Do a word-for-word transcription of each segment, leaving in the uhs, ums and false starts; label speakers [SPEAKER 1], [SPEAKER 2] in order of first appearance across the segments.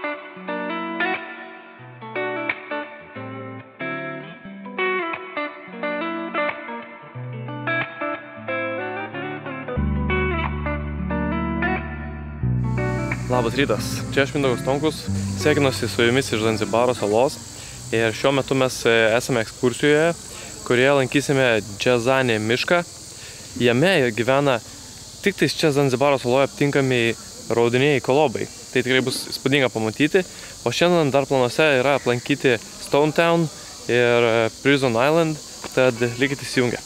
[SPEAKER 1] Labas rytas, čia aš Mindaugas Tonkus, sveikinuosi su jumis iš Zanzibaro salos ir šiuo metu mes esame ekskursijoje, kurioje lankysime Džezani mišką. Jame gyvena tik tais čia Zanzibaro saloje aptinkami raudonieji kolobai. Tai tikrai bus įspūdinga pamatyti, o šiandien dar planuose yra aplankyti Stone Town ir Prison Island, tad likite įsijungę.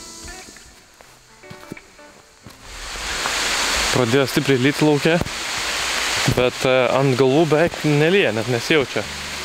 [SPEAKER 1] Pradėjo stipriai lyti lauke. Bet ant galvų beveik nelyja, net nesijaučia.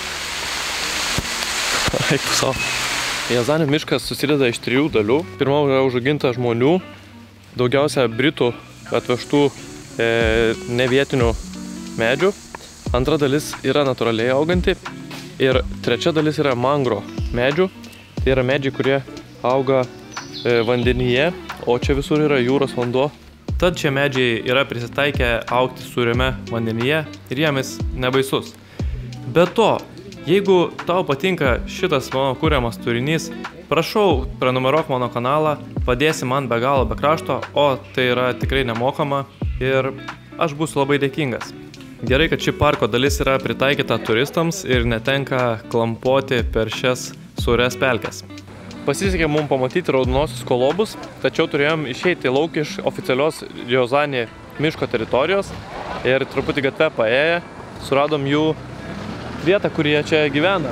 [SPEAKER 1] Eik pusau. Džezani miškas susideda iš trijų dalių. Pirma yra užauginta žmonių, daugiausia britų atvežtų e, nevietinių medžių. Antra dalis yra natūraliai auganti. Ir trečia dalis yra mangro medžių. Tai yra medžiai, kurie auga e, vandenyje, o čia visur yra jūros vanduo. Tad šie medžiai yra prisitaikę augti sūriame vandenyje ir jiemis nebaisus. Be to, jeigu tau patinka šitas mano kuriamas turinys, prašau, prenumeruok mano kanalą, padėsi man be galo be krašto, o tai yra tikrai nemokama ir aš būsiu labai dėkingas. Gerai, kad ši parko dalis yra pritaikyta turistams ir netenka klampoti per šias sūrias pelkes. Pasisekė mums pamatyti raudonosius kolobus, tačiau turėjom išeiti lauk iš oficialios Džezani miško teritorijos ir truputį gatve paėję suradom jų vietą, kur jie čia gyvena.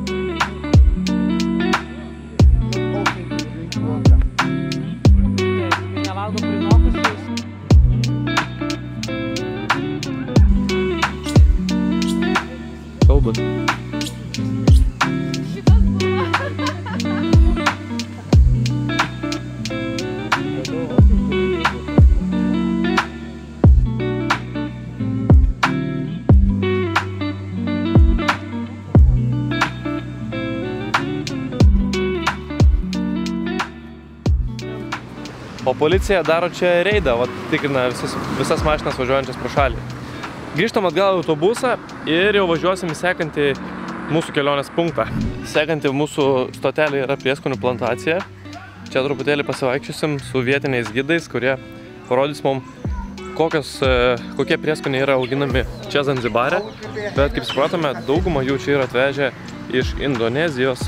[SPEAKER 1] Kalbat. O policija daro čia reidą, vat, tikrina visas, visas mašinas važiuojančias pro šalį. Grįžtam atgal į autobusą ir jau važiuosim į sekantį mūsų kelionės punktą. Sekanti mūsų stotelė yra prieskonių plantacija. Čia truputėlį pasivaikščiosim su vietiniais gidais, kurie parodys mums, kokios, kokie prieskoniai yra auginami čia Zanzibare. Bet kaip supratome, daugumą jų čia yra atvežę iš Indonezijos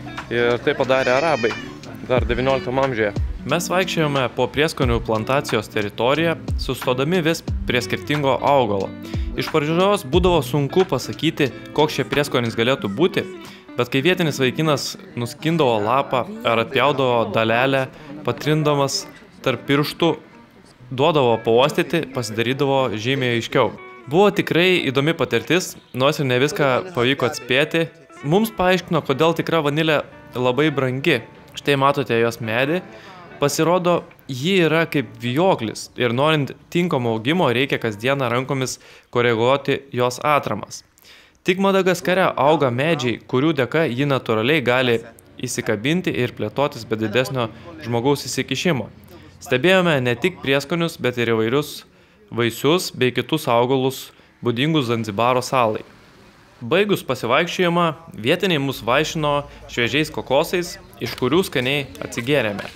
[SPEAKER 1] ir tai padarė arabai dar devynioliktam amžiuje. Mes vaikščiojome po prieskonių plantacijos teritoriją, sustodami vis prie skirtingo augalo. Iš pradžios būdavo sunku pasakyti, koks šie prieskonis galėtų būti, bet kai vietinis vaikinas nuskindavo lapą ar atpjaudavo dalelę, patrindamas tarp pirštų, duodavo pauostyti, pasidarydavo žymiai aiškiau. Buvo tikrai įdomi patirtis, nors ir ne viską pavyko atspėti. Mums paaiškino, kodėl tikra vanilė labai brangi. Štai matote jos medį. Pasirodo, ji yra kaip vijoklis ir norint tinkamo augimo reikia kasdieną rankomis koreguoti jos atramas. Tik Madagaskare auga medžiai, kurių dėka ji natūraliai gali įsikabinti ir plėtotis be didesnio žmogaus įsikišimo. Stebėjome ne tik prieskonius, bet ir įvairius vaisius bei kitus augalus būdingus Zanzibaro salai. Baigus pasivaikščiojimą, vietiniai mus vaišino šviežiais kokosais, iš kurių skaniai atsigėrėme.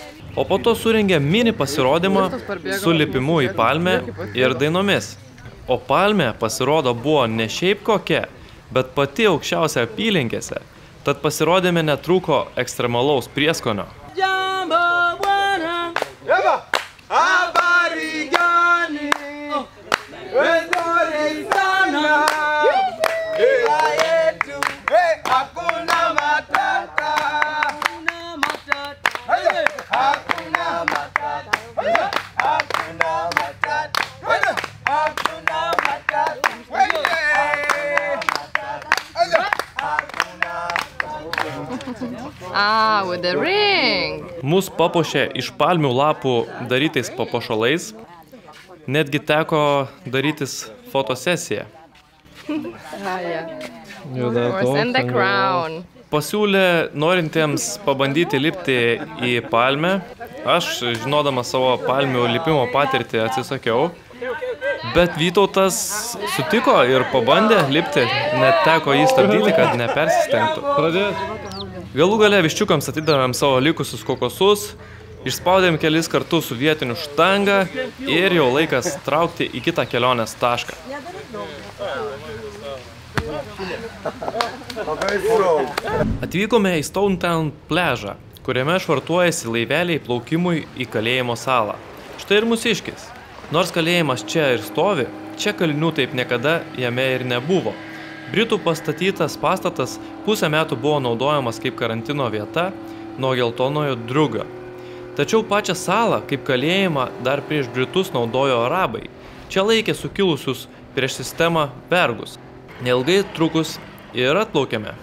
[SPEAKER 1] O po to surengė mini pasirodymą su lipimu į palmę ir dainomis. O palmė pasirodo buvo ne šiaip kokia, bet pati aukščiausia apylinkėse, tad pasirodėme netrūko ekstremalaus prieskonio.
[SPEAKER 2] Ah, with the ring.
[SPEAKER 1] Mus papuošė iš palmių lapų darytais papuošalais. Netgi teko darytis fotosesiją.
[SPEAKER 2] Ah, yeah. Of course, and the crown.
[SPEAKER 1] Pasiūlė norintiems pabandyti lipti į palmę. Aš, žinodama savo palmių lipimo patirtį, atsisakiau. Bet Vytautas sutiko ir pabandė lipti, net teko jį stabdyti, kad nepersistengtų. Galų gale viščiukams atidavėm savo likusius kokosus, išspaudėm kelis kartus su vietiniu štangą ir jau laikas traukti į kitą kelionės tašką. Atvykome į Stone Town pliažą, kuriame švartuojasi laiveliai plaukimui į kalėjimo salą. Štai ir mūsiškis. Nors kalėjimas čia ir stovi, čia kalinių taip niekada jame ir nebuvo. Britų pastatytas pastatas pusę metų buvo naudojamas kaip karantino vieta nuo geltonojo drugio. Tačiau pačią salą kaip kalėjimą dar prieš Britus naudojo arabai. Čia laikė sukilusius prieš sistemą vergus. Neilgai trukus ir atplaukėme.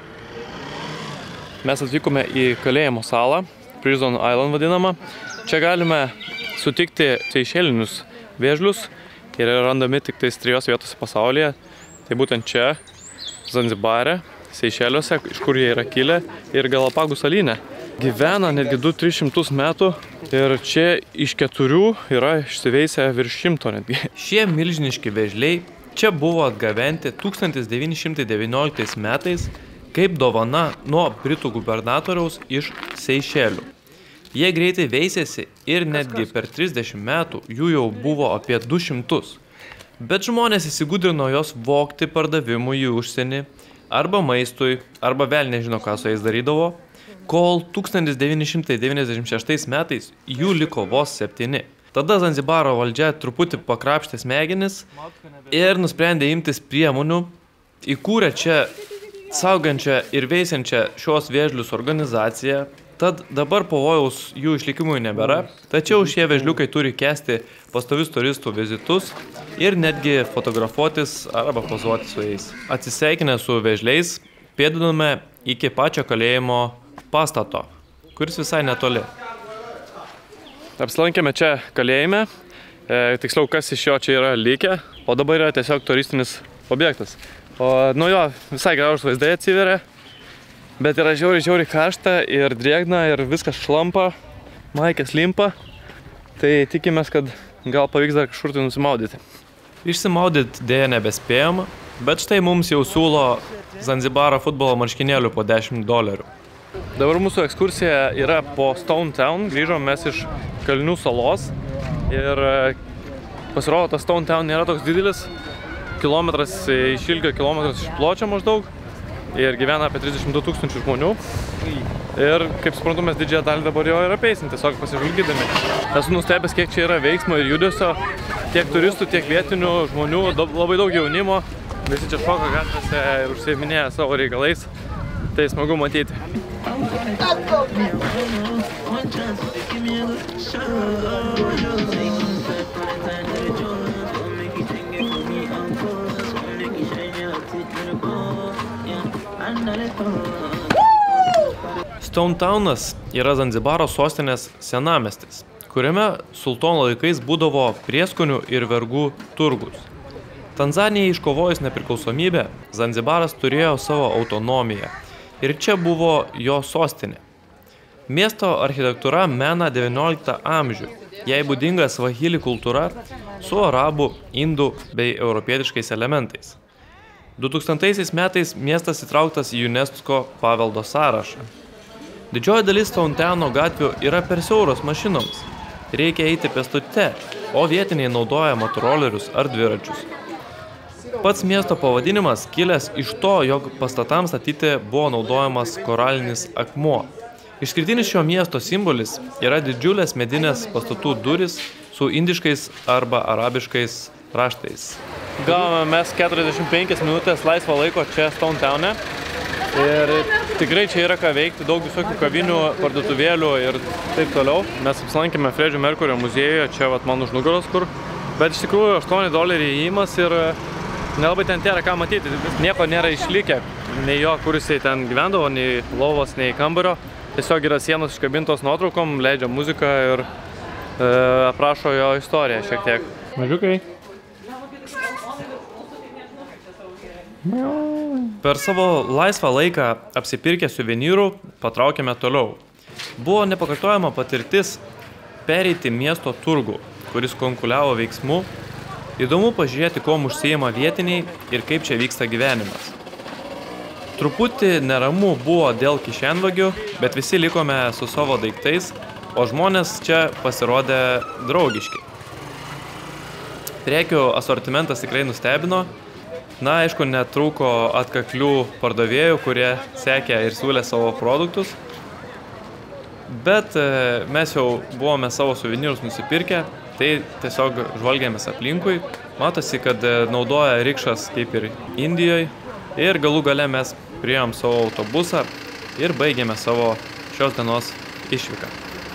[SPEAKER 1] Mes atvykome į kalėjimo salą, Prison Island vadinamą. Čia galime sutikti seišelinius vėžlius ir randami tik tais trijos vietose pasaulyje. Tai būtent čia, Zanzibare, Seišeliuose, iš kur jie yra kilę, ir Galapagų salyne. Gyvena netgi du tris šimtus metų ir čia iš keturių yra išsiveisę virš šimto netgi. Šie milžiniški vėžliai čia buvo atgabenti tūkstantis devyni šimtai devynioliktais metais kaip dovana nuo Britų gubernatoriaus iš Seišelių. Jie greitai veisėsi ir netgi per trisdešimt metų jų jau buvo apie du šimtus. Bet žmonės įsigudrino jos vogti pardavimui į užsienį, arba maistui, arba vėl nežino, ką su jais darydavo, kol tūkstantis devyni šimtai devyniasdešimt šeštais metais jų liko vos septyni. Tada Zanzibaro valdžia truputį pakrapštė smegenis ir nusprendė imtis priemonių, įkūrė čia saugančią ir veisiančią šios vėžlius organizaciją. Tad dabar pavojaus jų išlikimui nebėra, tačiau šie vėžliukai turi kęsti pastovius turistų vizitus ir netgi fotografuotis arba pozuoti su jais. Atsisveikinę su vėžliais, pėdiname iki pačio kalėjimo pastato, kuris visai netoli. Apsilankėme čia kalėjime, e, tiksliau kas iš jo čia yra likę, o dabar yra tiesiog turistinis objektas. O nuo jo visai gražūs vaizdai atsiveria. Bet yra žiauriai, žiauriai karšta ir drėgna ir viskas šlampa, maikės limpa. Tai tikimės, kad gal pavyks dar kažkur tai nusimaudyti. Išsimaudyti dėja nebespėjama, bet štai mums jau siūlo Zanzibaro futbolo marškinėlių po dešimt dolerių. Dabar mūsų ekskursija yra po Stone Town. Grįžom mes iš Kalinių salos. Ir pasirodo, tas Stone Town nėra toks didelis. Kilometras iš ilgio, kilometras iš pločio maždaug. Ir gyvena apie trisdešimt du tūkstančių žmonių. Ir, kaip suprantu, mes didžiąją dalį dabar jo ir apeisim, tiesiog pasižvalgydami. Esu nustebęs, kiek čia yra veiksmo ir judesio, tiek turistų, tiek vietinių žmonių, labai daug jaunimo. Visi čia šoka gatvėse ir užsiiminėja savo reikalais. Tai smagu matyti. Stone Townas yra Zanzibaro sostinės senamiestis, kuriame sultono laikais būdavo prieskonių ir vergų turgus. Tanzanijai iškovojus nepriklausomybę, Zanzibaras turėjo savo autonomiją ir čia buvo jo sostinė. Miesto architektūra mena devynioliktą amžių, jai būdinga svahili kultūra su arabų, indų bei europietiškais elementais. du tūkstantaisiais metais miestas įtrauktas į UNESCO paveldo sąrašą. Didžioji dalis Stone Towno gatvių yra per siauros mašinoms. Reikia eiti pėstute, o vietiniai naudoja motorolerius ar dviračius. Pats miesto pavadinimas kilęs iš to, jog pastatams statyti buvo naudojamas koralinis akmuo. Išskirtinis šio miesto simbolis yra didžiulės medinės pastatų durys su indiškais arba arabiškais raštais. Gavome mes keturiasdešimt penkias minutės laisvo laiko čia Stone Towne. Ir tikrai čia yra ką veikti, daug visokių kavinių, parduotuvėlių ir taip toliau. Mes apsilankėme Freddie Mercury muziejuje, čia vat man už nugaros kur. Bet iš tikrųjų aštuoni doleriai įėjimas ir nelabai ten tėra ką matyti. Nieko nėra išlikę, nei jo, kur jisai ten gyvendavo, nei lovos, nei kambario. Tiesiog yra sienos iškabintos nuotraukom, leidžia muziką ir e, aprašo jo istoriją šiek tiek. Mažiukai. Per savo laisvą laiką apsipirkę suvenyrų patraukėme toliau. Buvo nepakartojama patirtis pereiti miesto turgų, kuris konkuliavo veiksmu Įdomu pažiūrėti, kuom užsiima vietiniai ir kaip čia vyksta gyvenimas. Truputį neramu buvo dėl kišenvagių, bet visi likome su savo daiktais, o žmonės čia pasirodė draugiški. Prekių asortimentas tikrai nustebino. Na, aišku, netrūko atkaklių pardavėjų, kurie sekė ir siūlė savo produktus. Bet mes jau buvome savo suvenyrus nusipirkę, tai tiesiog žvalgėmės aplinkui. Matosi, kad naudoja rikšas kaip ir Indijoje. Ir galų gale mes priėjom savo autobusą ir baigėme savo šios dienos išvyką.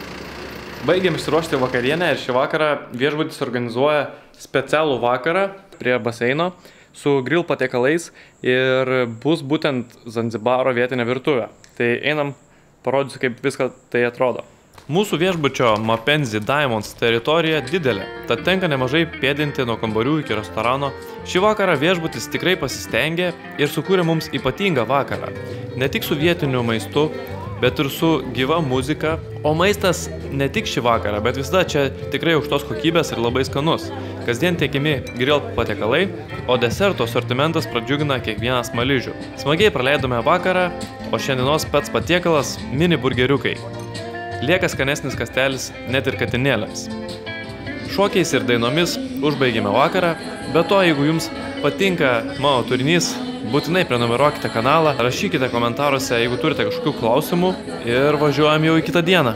[SPEAKER 1] Baigėm išsiruošti vakarienę ir šį vakarą viešbutis organizuoja specialų vakarą prie baseino su grill patiekalais ir bus būtent Zanzibaro vietinė virtuvė. Tai einam, parodysiu, kaip viską tai atrodo. Mūsų viešbučio Mapenzi Diamonds teritorija didelė, tad tenka nemažai pėdinti nuo kambarių iki restorano. Šį vakarą viešbutis tikrai pasistengė ir sukūrė mums ypatingą vakarą. Ne tik su vietiniu maistu, bet ir su gyva muzika. O maistas ne tik šį vakarą, bet visada čia tikrai aukštos kokybės ir labai skanus. Kasdien tiekiami grill patiekalai, o deserto asortimentas pradžiugina kiekvieną smaližių. Smagiai praleidome vakarą, o šiandienos pats patiekalas mini burgeriukai. Lieka skanesnis kastelis net ir katinėlėms. Šokiais ir dainomis užbaigėme vakarą, bet to, jeigu jums patinka mano turinys, būtinai prenumeruokite kanalą, rašykite komentaruose, jeigu turite kažkokių klausimų ir važiuojam jau į kitą dieną.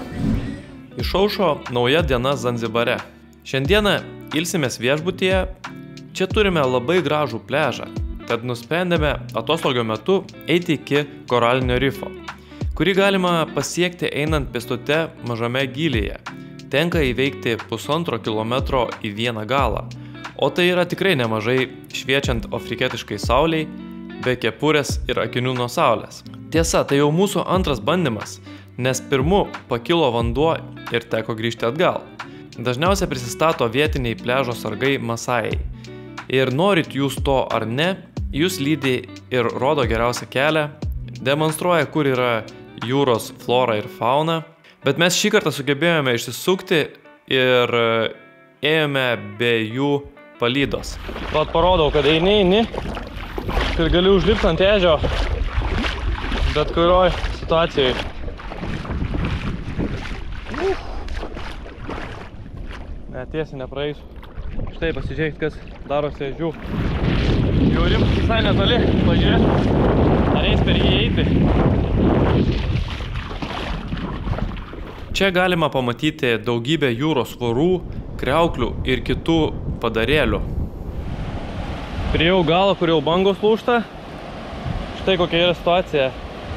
[SPEAKER 1] Išaušo nauja diena Zanzibare. Šiandieną ilsimės viešbutyje, čia turime labai gražų pležą, tad nusprendėme atostogio metu eiti iki koralinio rifo, kurį galima pasiekti einant pėstute mažame gylyje. Tenka įveikti pusantro kilometro į vieną galą, o tai yra tikrai nemažai šviečiant afrikietiškai sauliai, be kepurės ir akinių nuo saulės. Tiesa, tai jau mūsų antras bandymas, nes pirmu pakilo vanduo ir teko grįžti atgal. Dažniausiai prisistato vietiniai pležo sargai Masajai. Ir norit jūs to ar ne, jūs lydi ir rodo geriausią kelią, demonstruoja, kur yra jūros flora ir fauna. Bet mes šį kartą sugebėjome išsisukti ir ėjome be jų palydos. Pat parodau, kad eini, eini ir gali užlipti ant ežio bet kurioj situacijai. Ne, tiesiai nepraeisiu. Štai pasižiūrėkit, kas darosi ežių. Jau rimtas visai netoli, pažiūrėk, ar eis per jį eiti. Čia galima pamatyti daugybę jūros vorų, kriauklių ir kitų padarėlių. Priėjau galą, kur jau bangos lūžta. Štai kokia yra situacija.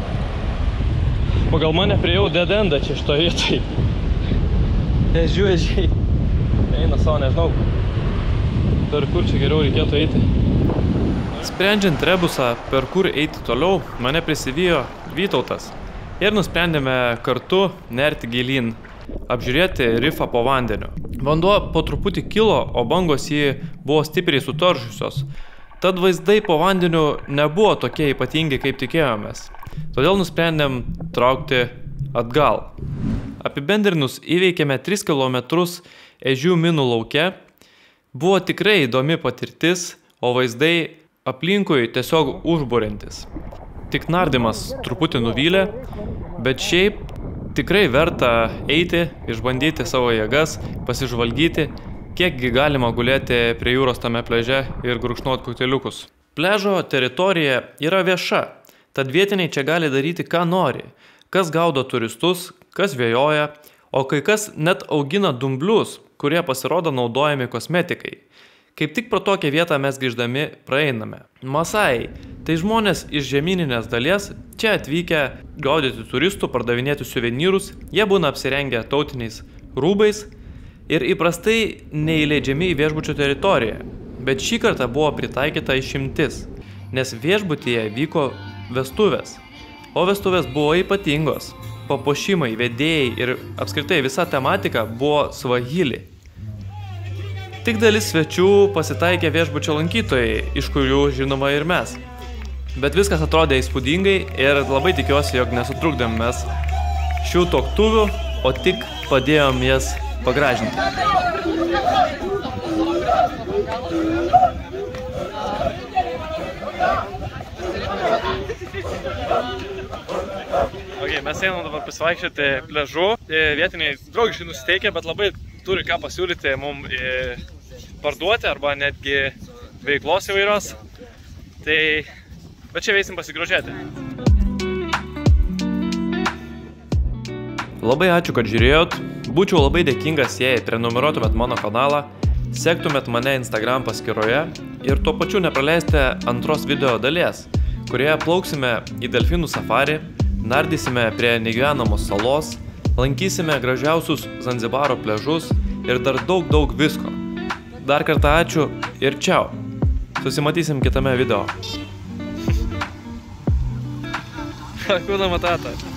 [SPEAKER 1] Pagal mane priėjau dead endą čia šito vietai. Ežių ežiai. Eina savo, nežinau, per kur čia geriau reikėtų eiti. Sprendžiant rebusą, per kur eiti toliau, mane prisivijo Vytautas. Ir nusprendėme kartu nerti gilyn, apžiūrėti rifą po vandeniu. Vanduo po truputį kilo, o bangos jį buvo stipriai sutaršusios. Tad vaizdai po vandeniu nebuvo tokie ypatingi, kaip tikėjomės. Todėl nusprendėm traukti atgal. Apibendrinus, įveikėme tris kilometrus ežių minų lauke. Buvo tikrai įdomi patirtis, o vaizdai aplinkui tiesiog užburiantis. Tik nardymas truputį nuvylė, bet šiaip tikrai verta eiti, išbandyti savo jėgas, pasižvalgyti, kiekgi galima gulėti prie jūros tame pleže ir gurkšnot kokteiliukus. Pležo teritorija yra vieša, tad vietiniai čia gali daryti, ką nori. Kas gaudo turistus, kas žvejoja, o kai kas net augina dumblius, kurie pasirodo naudojami kosmetikai. Kaip tik pro tokią vietą mes grįždami praeiname. Masajai – tai žmonės iš žemyninės dalies, čia atvykę gaudyti turistų, pardavinėti suvenyrus, jie būna apsirengę tautiniais rūbais ir įprastai neįleidžiami į viešbučio teritoriją. Bet šį kartą buvo pritaikyta išimtis, nes viešbutyje vyko vestuvės. O vestuvės buvo ypatingos. Papuošimai, vedėjai ir apskritai visa tematika buvo svahili. Tik dalis svečių pasitaikė viešbučio lankytojai, iš kurių žinoma ir mes. Bet viskas atrodė įspūdingai ir labai tikiuosi, jog nesutrukdėm mes šių tuoktuvių, o tik padėjom jas pagražinti. Okay, mes einam dabar pasivaikščioti pliažu. Vietiniai draugiškai nusiteikia, bet labai turi ką pasiūlyti mums parduoti arba netgi veiklos įvairios. Tai, bet čia eisim pasigrožėti. Labai ačiū, kad žiūrėjot. Būčiau labai dėkingas, jei prenumeruotumėt mano kanalą, sektumėt mane Instagram paskyroje ir tuo pačiu nepraleisite antros video dalies, kurioje plauksime į delfinų safari, nardysime prie negyvenamos salos, lankysime gražiausius Zanzibaro pliažus ir dar daug daug visko. Dar kartą ačiū ir čiau. Susimatysim kitame video. Hakuna Matata.